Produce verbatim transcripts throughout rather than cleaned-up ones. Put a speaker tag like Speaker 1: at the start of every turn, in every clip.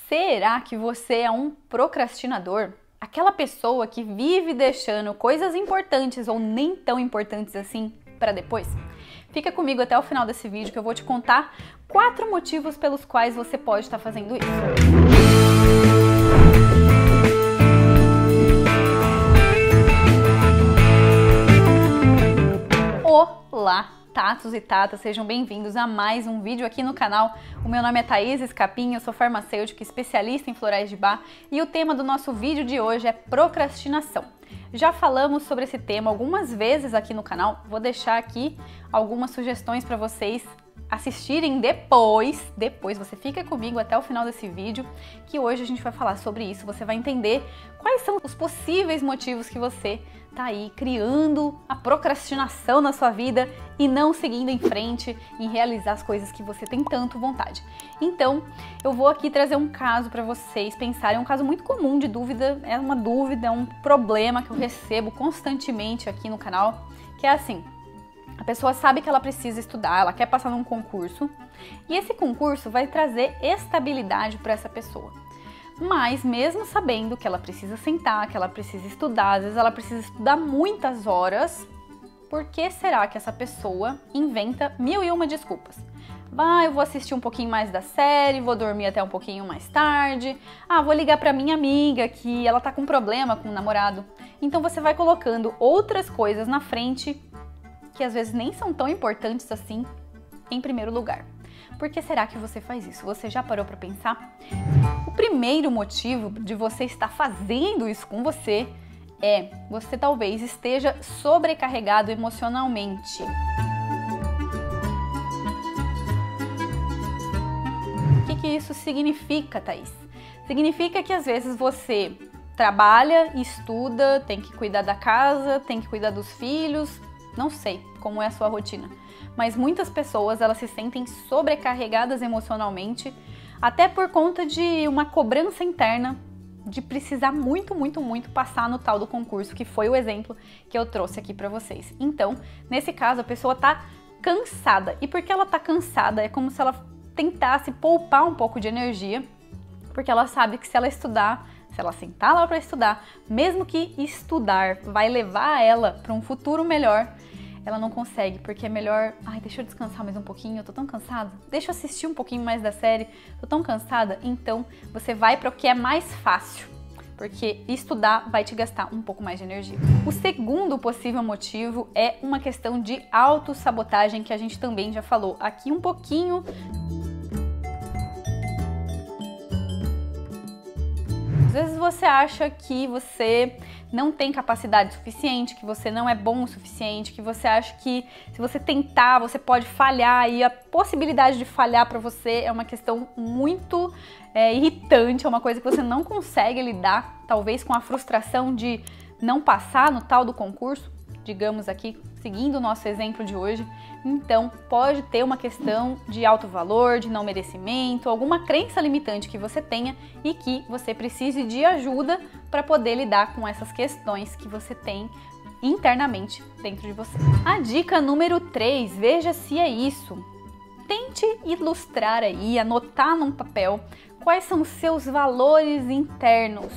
Speaker 1: Será que você é um procrastinador? Aquela pessoa que vive deixando coisas importantes ou nem tão importantes assim para depois? Fica comigo até o final desse vídeo que eu vou te contar quatro motivos pelos quais você pode estar fazendo isso. Olá, tatos e tatas, sejam bem-vindos a mais um vídeo aqui no canal. O meu nome é Thaís Escapim, eu sou farmacêutica especialista em florais de Bach e o tema do nosso vídeo de hoje é procrastinação. Já falamos sobre esse tema algumas vezes aqui no canal, vou deixar aqui algumas sugestões para vocês assistirem depois, depois você fica comigo até o final desse vídeo, que hoje a gente vai falar sobre isso, você vai entender quais são os possíveis motivos que você tá aí criando a procrastinação na sua vida e não seguindo em frente em realizar as coisas que você tem tanto vontade. Então, eu vou aqui trazer um caso para vocês pensarem, é um caso muito comum de dúvida, é uma dúvida, é um problema que eu recebo constantemente aqui no canal, que é assim: a pessoa sabe que ela precisa estudar, ela quer passar num concurso e esse concurso vai trazer estabilidade para essa pessoa. Mas mesmo sabendo que ela precisa sentar, que ela precisa estudar, às vezes ela precisa estudar muitas horas, por que será que essa pessoa inventa mil e uma desculpas? Ah, eu vou assistir um pouquinho mais da série, vou dormir até um pouquinho mais tarde. Ah, vou ligar para minha amiga que ela tá com problema com o namorado. Então você vai colocando outras coisas na frente que às vezes nem são tão importantes assim em primeiro lugar. Por que será que você faz isso? Você já parou para pensar? O primeiro motivo de você estar fazendo isso com você é você talvez esteja sobrecarregado emocionalmente. O que que isso significa, Thaís? Significa que às vezes você trabalha, estuda, tem que cuidar da casa, tem que cuidar dos filhos, não sei como é a sua rotina, mas muitas pessoas elas se sentem sobrecarregadas emocionalmente, até por conta de uma cobrança interna de precisar muito, muito, muito passar no tal do concurso, que foi o exemplo que eu trouxe aqui para vocês. Então, nesse caso, a pessoa tá cansada, e porque ela tá cansada, é como se ela tentasse poupar um pouco de energia, porque ela sabe que se ela estudar, se ela sentar lá para estudar, mesmo que estudar vai levar ela para um futuro melhor, ela não consegue, porque é melhor, ai, deixa eu descansar mais um pouquinho, eu tô tão cansada, deixa eu assistir um pouquinho mais da série, tô tão cansada, então você vai para o que é mais fácil, porque estudar vai te gastar um pouco mais de energia. O segundo possível motivo é uma questão de autossabotagem, que a gente também já falou aqui um pouquinho. Às vezes você acha que você não tem capacidade suficiente, que você não é bom o suficiente, que você acha que se você tentar, você pode falhar, e a possibilidade de falhar para você é uma questão muito é, irritante, é uma coisa que você não consegue lidar, talvez com a frustração de não passar no tal do concurso, digamos aqui, seguindo o nosso exemplo de hoje. Então, pode ter uma questão de alto valor, de não merecimento, alguma crença limitante que você tenha e que você precise de ajuda para poder lidar com essas questões que você tem internamente dentro de você. A dica número três, veja se é isso. Tente ilustrar aí, anotar num papel quais são os seus valores internos.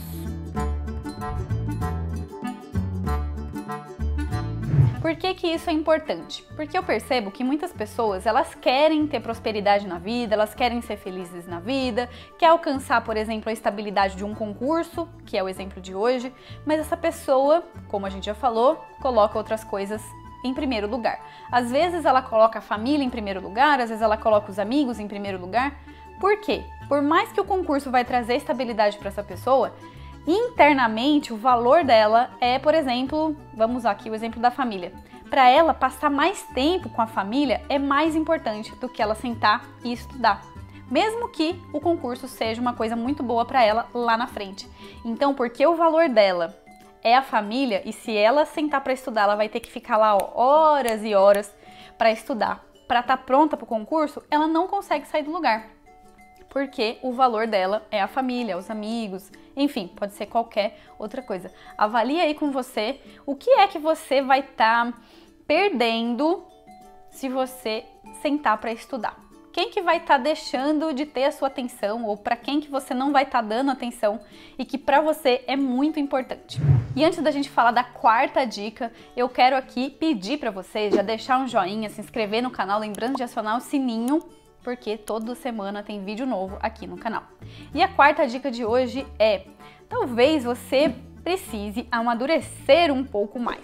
Speaker 1: Por que que isso é importante? Porque eu percebo que muitas pessoas, elas querem ter prosperidade na vida, elas querem ser felizes na vida, quer alcançar, por exemplo, a estabilidade de um concurso, que é o exemplo de hoje, mas essa pessoa, como a gente já falou, coloca outras coisas em primeiro lugar. Às vezes ela coloca a família em primeiro lugar, às vezes ela coloca os amigos em primeiro lugar. Por quê? Por mais que o concurso vai trazer estabilidade para essa pessoa, internamente o valor dela é, por exemplo, vamos usar aqui o exemplo da família. Para ela, passar mais tempo com a família é mais importante do que ela sentar e estudar, mesmo que o concurso seja uma coisa muito boa para ela lá na frente. Então, porque o valor dela é a família, e se ela sentar para estudar, ela vai ter que ficar lá ó, horas e horas para estudar, para estar pronta para o concurso, ela não consegue sair do lugar. Porque o valor dela é a família, os amigos, enfim, pode ser qualquer outra coisa. Avalie aí com você o que é que você vai estar tá perdendo se você sentar para estudar. quem que vai estar tá deixando de ter a sua atenção ou para quem que você não vai estar tá dando atenção e que para você é muito importante. E antes da gente falar da quarta dica, eu quero aqui pedir para vocês já deixar um joinha, se inscrever no canal, lembrando de acionar o sininho, porque toda semana tem vídeo novo aqui no canal. E a quarta dica de hoje é: talvez você precise amadurecer um pouco mais.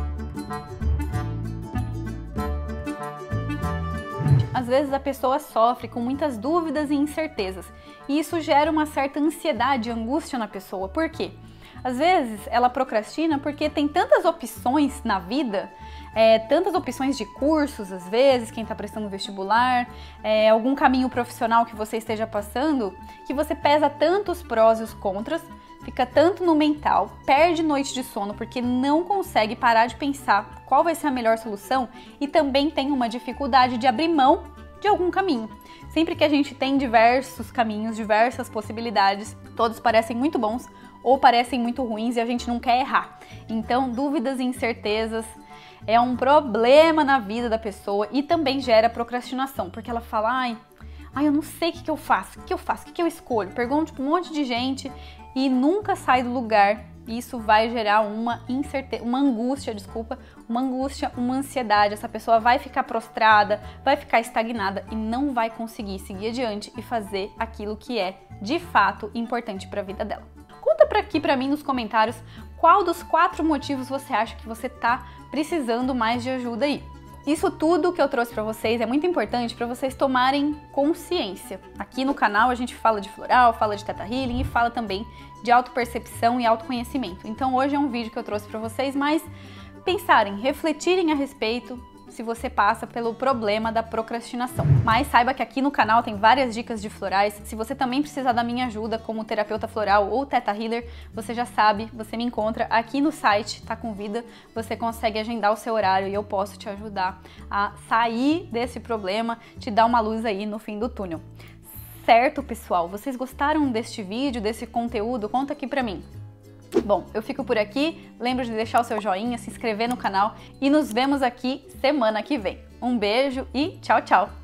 Speaker 1: Às vezes a pessoa sofre com muitas dúvidas e incertezas, e isso gera uma certa ansiedade e angústia na pessoa. Por quê? Às vezes ela procrastina porque tem tantas opções na vida, é, tantas opções de cursos, às vezes, quem está prestando vestibular, é, algum caminho profissional que você esteja passando, que você pesa tantos prós e os contras, fica tanto no mental, perde noite de sono porque não consegue parar de pensar qual vai ser a melhor solução e também tem uma dificuldade de abrir mão de algum caminho. Sempre que a gente tem diversos caminhos, diversas possibilidades, todos parecem muito bons ou parecem muito ruins e a gente não quer errar. Então, dúvidas e incertezas é um problema na vida da pessoa e também gera procrastinação, porque ela fala, ai, ai eu não sei o que, que eu faço, o que eu faço, o que, que eu escolho, pergunto para um monte de gente e nunca sai do lugar. Isso vai gerar uma incerteza, uma angústia, desculpa, uma angústia, uma ansiedade. Essa pessoa vai ficar prostrada, vai ficar estagnada e não vai conseguir seguir adiante e fazer aquilo que é de fato importante para a vida dela. Conta pra aqui para mim nos comentários qual dos quatro motivos você acha que você tá precisando mais de ajuda aí. Isso tudo que eu trouxe para vocês é muito importante para vocês tomarem consciência. Aqui no canal a gente fala de floral, fala de Theta Healing e fala também de autopercepção e autoconhecimento. Então hoje é um vídeo que eu trouxe para vocês, mas pensarem, refletirem a respeito se você passa pelo problema da procrastinação. Mas saiba que aqui no canal tem várias dicas de florais. Se você também precisar da minha ajuda como terapeuta floral ou Theta Healer, você já sabe, você me encontra aqui no site, tá com vida, você consegue agendar o seu horário e eu posso te ajudar a sair desse problema, te dar uma luz aí no fim do túnel. Certo, pessoal? Vocês gostaram deste vídeo, desse conteúdo? Conta aqui pra mim. Bom, eu fico por aqui, lembra de deixar o seu joinha, se inscrever no canal e nos vemos aqui semana que vem. Um beijo e tchau, tchau!